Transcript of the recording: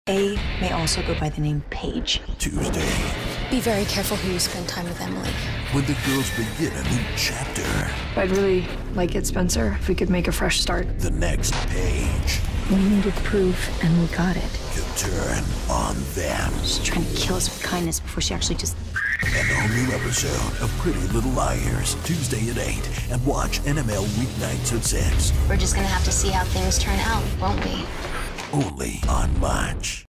A may also go by the name Paige. Tuesday, Be very careful who you spend time with, Emily. when the girls begin a new chapter, I'd really like it, Spencer, if we could make a fresh start. the next page We needed proof, and we got it. could turn on them. She's trying to kill us with kindness before she actually just... An all-new episode of Pretty Little Liars, Tuesday at 8, and watch NML weeknights at 6, We're just gonna have to see how things turn out, won't we? only on Much.